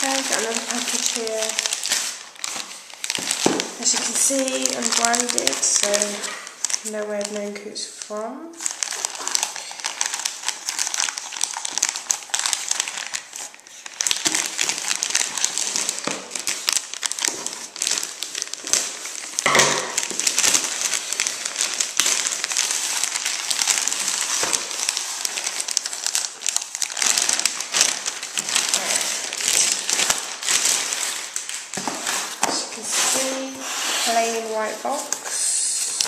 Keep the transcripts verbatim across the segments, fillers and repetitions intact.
Okay, got another package here. As you can see, unbranded, so no way of knowing who it's from. Plain white box.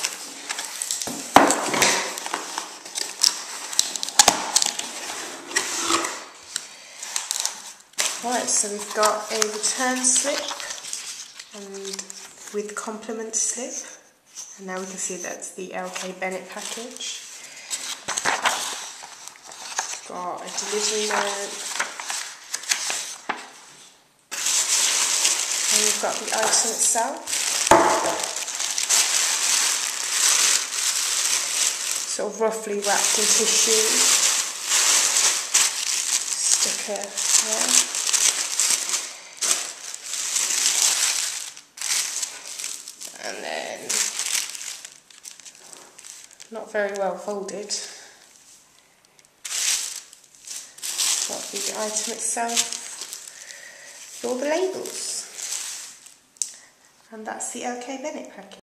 Right, so we've got a return slip and with complement slip, and now we can see that's the L K Bennett package. We've got a delivery note, and we've got the item itself. Sort of roughly wrapped in tissue. Sticker there. And then not very well folded. Got the item itself with all the labels. And that's the L K Bennett package.